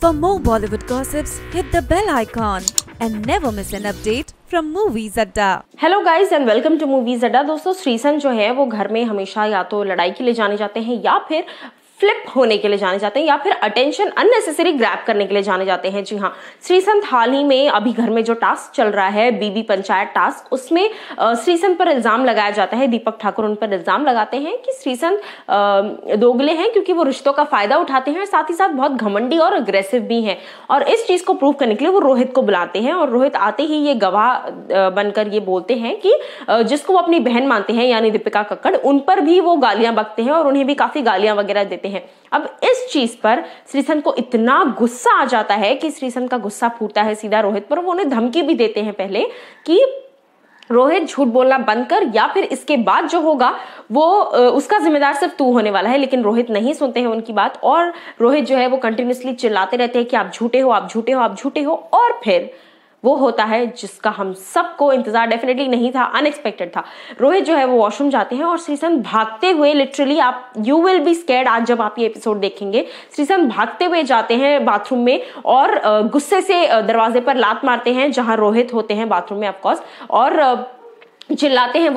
For more Bollywood gossips, hit the bell icon and never miss an update from Movies Adda. Hello guys and welcome to movies Adda. दोस्तों, श्रीसंत जो है वो घर में हमेशा या तो लड़ाई के लिए जाने जाते हैं या फिर फ्लिप होने के लिए जाने जाते हैं या फिर अटेंशन अननेसेसरी ग्रैब करने के लिए जाने जाते हैं। जी हाँ, श्रीसंत हाल ही में अभी घर में जो टास्क चल रहा है बीबी पंचायत टास्क, उसमें श्रीसंत पर इल्जाम लगाया जाता है। दीपक ठाकुर उन पर इल्जाम लगाते हैं कि श्रीसंत दोगले हैं क्योंकि वो रिश्तों का फायदा उठाते हैं, साथ ही साथ बहुत घमंडी और अग्रेसिव भी हैं। और इस चीज को प्रूव करने के लिए वो रोहित को बुलाते हैं और रोहित आते ही ये गवाह बनकर ये बोलते हैं कि जिसको वो अपनी बहन मानते हैं यानी दीपिका कक्कड़, उन पर भी वो गालियां बकते हैं और उन्हें भी काफी गालियां वगैरह देते हैं। अब इस चीज पर श्रीसंत को इतना गुस्सा आ जाता है कि श्रीसंत का गुस्सा फूटता है सीधा रोहित पर। वो उन्हें धमकी भी देते हैं पहले कि रोहित झूठ बोलना बंद कर या फिर इसके बाद जो होगा वो उसका जिम्मेदार सिर्फ तू होने वाला है। लेकिन रोहित नहीं सुनते हैं उनकी बात और रोहित जो है वो कंटिन्यूअसली चिल्लाते रहते हैं कि आप झूठे हो, आप झूठे हो, आप झूठे हो। और फिर वो होता है जिसका हम सबको इंतजार डेफिनेटली नहीं था, अनएक्सपेक्टेड था। रोहित जो है वो वॉशरूम जाते हैं और श्रीसंत भागते हुए, लिटरली आप यू विल बी स्कैर्ड आज जब आप ये एपिसोड देखेंगे। श्रीसंत भागते हुए जाते हैं बाथरूम में और गुस्से से दरवाजे पर लात मारते हैं जहां रोहित होते हैं बाथरूम में ऑफकोर्स, और चिल्लाते हैं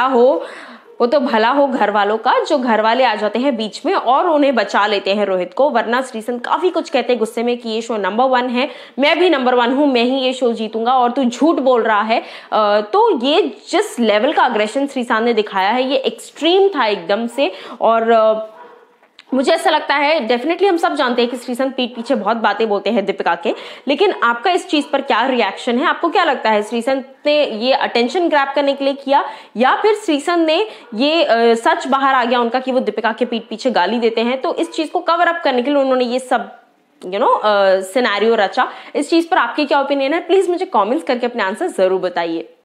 वो तो भला हो घर वालों का। जो घर वाले आ जाते हैं बीच में और उन्हें बचा लेते हैं रोहित को, वरना श्रीसंत काफी कुछ कहते हैं गुस्से में कि ये शो नंबर 1 है, मैं भी नंबर 1 हूं, मैं ही ये शो जीतूंगा और तू झूठ बोल रहा है। तो ये जिस लेवल का अग्रेशन श्रीसंत ने दिखाया है ये एक्सट्रीम था एकदम से। और मुझे ऐसा लगता है, डेफिनेटली हम सब जानते हैं कि श्रीसंत पीठ पीछे बहुत बातें बोलते हैं दीपिका के, लेकिन आपका इस चीज पर क्या रिएक्शन है? आपको क्या लगता है, श्रीसंत ने ये अटेंशन ग्रैब करने के लिए किया या फिर श्रीसंत ने ये सच बाहर आ गया उनका कि वो दीपिका के पीठ पीछे गाली देते हैं, तो इस चीज को कवर अप करने के लिए उन्होंने ये सब सिनेरियो रचा? इस चीज पर आपकी क्या ओपिनियन है? प्लीज मुझे कॉमेंट्स करके अपने आंसर जरूर बताइए।